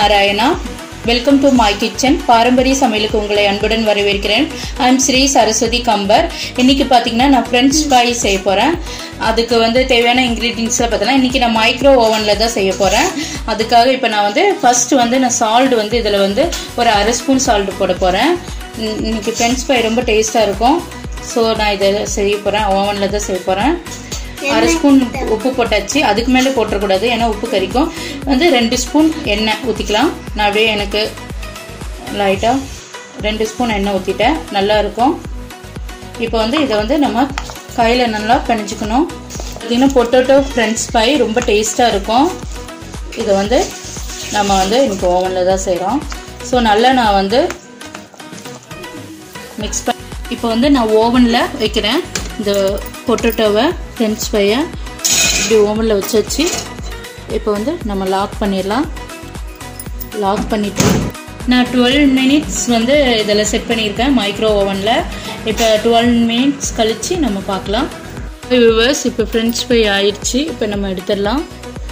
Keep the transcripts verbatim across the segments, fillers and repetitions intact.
Narayana. Welcome to my kitchen. பாரம்பரிய சமையலுக்கு உங்களை அன்புடன் வரவேற்கிறேன். I am Sri Saraswati Kambar. இன்னைக்கு பாத்தீங்கன்னா நான் French fry செய்ய போறேன். அதுக்கு வந்து தேவையான ingredients பார்த்தலாம். இன்னைக்கு நான் மைக்ரோ ஓவன்ல தான் செய்ய போறேன். அதுக்காக இப்போ நான் வந்து ஃபர்ஸ்ட் வந்து நான் salt வந்து இதல வந்து ஒரு அரை ஸ்பூன் salt போட போறேன். இன்னைக்கு French fry ரொம்ப டேஸ்டா இருக்கும். சோ நான் இத செய்ய போறேன். ஓவன்ல தான் செய்ய போறேன். அரை ஸ்பூன் உப்பு போட்டாச்சு. அதுக்கு மேல போட்ற கூடாது ஏனா உப்பு கரிக்கும். வந்து ரெண்டு ஸ்பூன் எண்ணெய் ஊத்திக்கலாம். நான் அப்படியே எனக்கு லைட்டா ரெண்டு ஸ்பூன் எண்ணெய் ஊத்திட்டேன். நல்லா இருக்கும். இப்போ வந்து இத வந்து நம்ம கையில நல்லா பிணைஞ்சுக்கணும். இதுனா பொட்டேட்டோ French fry ரொம்ப டேஸ்டா இருக்கும். இத வந்து நம்ம வந்து இன்னைக்கு ஓவன்ல தான் செய்றோம். சோ நல்லா நான் வந்து mix பண்ணி இப்போ வந்து நான் ஓவன்ல வைக்கிறேன். இந்த பொட்டேட்டோவை French fry-ய இப்படி ஓவன்ல வச்சாச்சு. இப்போ வந்து நம்ம லாக் பண்ணிடலாம். லாக் பண்ணிட்டு நான் twelve minutes வந்து இதெல்லாம் செட் பண்ணியிருக்கேன் மைக்ரோ ஓவன்ல. இப்போ twelve minutes கழிச்சு நம்ம பார்க்கலாம். வியூவர்ஸ் இப்போ French fry ஆயிடுச்சு. இப்போ நம்ம எடுத்துடலாம்.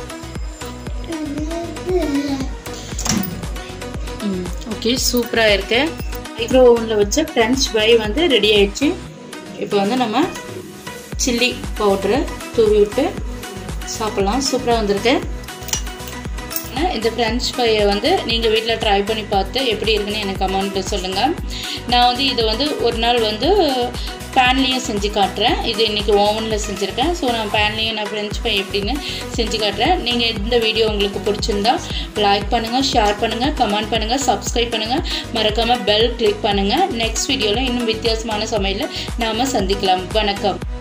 ஓகே சூப்பரா இருக்கு. மைக்ரோ ஓவன்ல வச்ச French fry வந்து ரெடி ஆயிடுச்சு. இப்போ வந்து நம்ம சில்லி பவுடர் தூவி விட்டு சாப்பிடலாம். சூப்பரா வந்திருக்கு. இந்த French fry வந்து நீங்க வீட்ல ட்ரை பண்ணி பார்த்து எப்படி இருக்குன்னு எனக்கு கமெண்ட்ல சொல்லுங்க. நான் வந்து இது வந்து ஒரு நாள் வந்து பேன்லயே செஞ்சு காட்றேன். இது இன்னைக்கு ஓவன்ல செஞ்சிருக்கேன். சோ நான் பேன்லயே நான் French fry எப்படின்னு செஞ்சு காட்றேன். நீங்க இந்த வீடியோ உங்களுக்கு பிடிச்சிருந்தா லைக் பண்ணுங்க, ஷேர் பண்ணுங்க, கமெண்ட் பண்ணுங்க, Subscribe பண்ணுங்க. மறக்காம பெல் கிளிக் பண்ணுங்க. நெக்ஸ்ட் வீடியோல இன்னும் வித்தியாசமான சமையல்ல நாம சந்திக்கலாம். வணக்கம்.